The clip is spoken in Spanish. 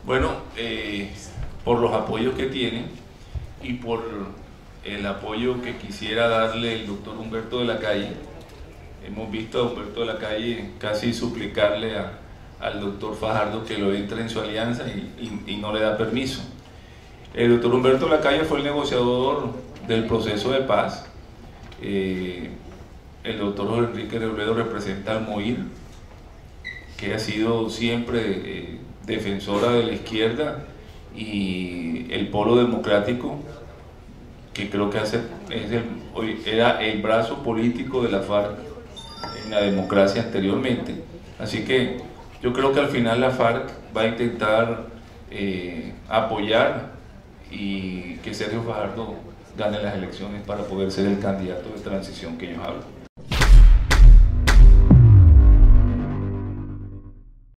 Bueno, por los apoyos que tiene y por el apoyo que quisiera darle el doctor Humberto de la Calle. Hemos visto a Humberto de la Calle casi suplicarle al doctor Fajardo que lo entre en su alianza y no le da permiso. El doctor Humberto de la Calle fue el negociador del proceso de paz. El doctor Jorge Enrique Robledo representa al MOIR, que ha sido siempre defensora de la izquierda, y el Polo Democrático, que creo que era el brazo político de la FARC en la democracia anteriormente. Así que yo creo que al final la FARC va a intentar apoyar y que Sergio Fajardo gane las elecciones para poder ser el candidato de transición que ellos hablan.